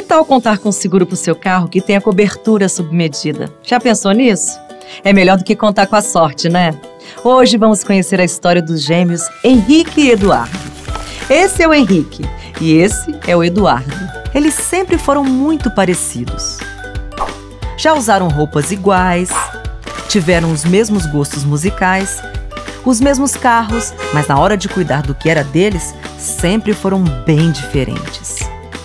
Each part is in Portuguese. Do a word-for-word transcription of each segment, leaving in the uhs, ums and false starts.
tal contar com um seguro para o seu carro que tenha cobertura sob medida? Já pensou nisso? É melhor do que contar com a sorte, né? Hoje vamos conhecer a história dos gêmeos Henrique e Eduardo. Esse é o Henrique e esse é o Eduardo. Eles sempre foram muito parecidos. Já usaram roupas iguais, tiveram os mesmos gostos musicais, os mesmos carros, mas na hora de cuidar do que era deles, sempre foram bem diferentes.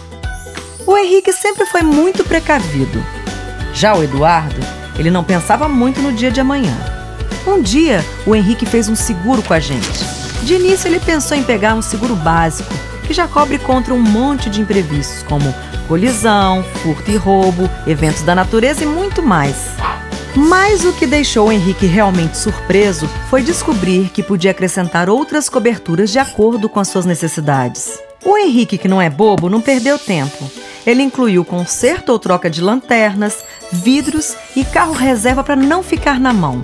O Henrique sempre foi muito precavido. Já o Eduardo, ele não pensava muito no dia de amanhã. Um dia, o Henrique fez um seguro com a gente. De início, ele pensou em pegar um seguro básico, que já cobre contra um monte de imprevistos, como colisão, furto e roubo, eventos da natureza e muito mais. Mas o que deixou o Henrique realmente surpreso foi descobrir que podia acrescentar outras coberturas de acordo com as suas necessidades. O Henrique, que não é bobo, não perdeu tempo. Ele incluiu conserto ou troca de lanternas, vidros e carro reserva para não ficar na mão.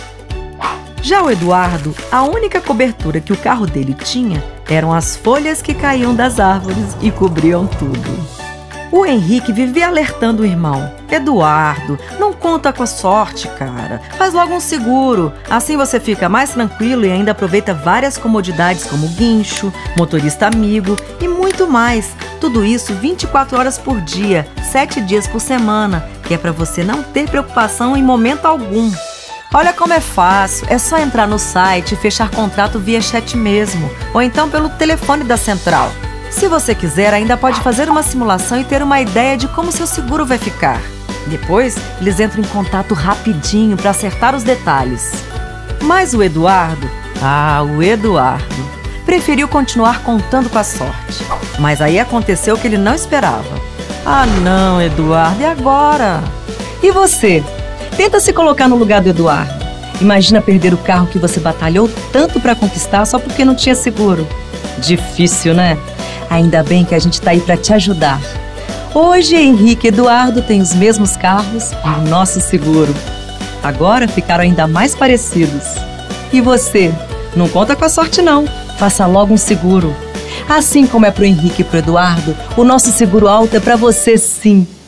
Já o Eduardo, a única cobertura que o carro dele tinha eram as folhas que caíam das árvores e cobriam tudo. O Henrique vivia alertando o irmão. Eduardo, não conta com a sorte, cara. Faz logo um seguro. Assim você fica mais tranquilo e ainda aproveita várias comodidades como guincho, motorista amigo e muito mais. Tudo isso vinte e quatro horas por dia, sete dias por semana, que é para você não ter preocupação em momento algum. Olha como é fácil, é só entrar no site e fechar contrato via chat mesmo, ou então pelo telefone da central. Se você quiser, ainda pode fazer uma simulação e ter uma ideia de como seu seguro vai ficar. Depois, eles entram em contato rapidinho para acertar os detalhes. Mas o Eduardo, ah, o Eduardo, preferiu continuar contando com a sorte. Mas aí aconteceu o que ele não esperava. Ah não, Eduardo, e agora? E você? Tenta se colocar no lugar do Eduardo. Imagina perder o carro que você batalhou tanto para conquistar só porque não tinha seguro. Difícil, né? Ainda bem que a gente está aí para te ajudar. Hoje, Henrique e Eduardo têm os mesmos carros e o nosso seguro. Agora ficaram ainda mais parecidos. E você? Não conta com a sorte não. Faça logo um seguro. Assim como é para o Henrique e para o Eduardo, o nosso seguro alto é para você sim.